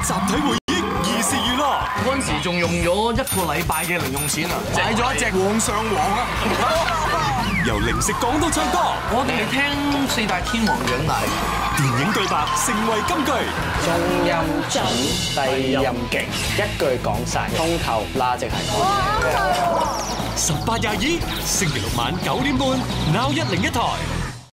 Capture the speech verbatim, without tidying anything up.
集體回憶，兒時娛樂。 嗰陣時仲用咗一個禮拜嘅零用錢啊，買咗一隻皇上皇啊！ 由零食講到唱歌， 我哋係聽四大天王長大。 電影對白成為金句， 中音準，低音勁，一句講晒，通透啦，即係。 十八廿二，星期六晚九點半，Now 一零一台。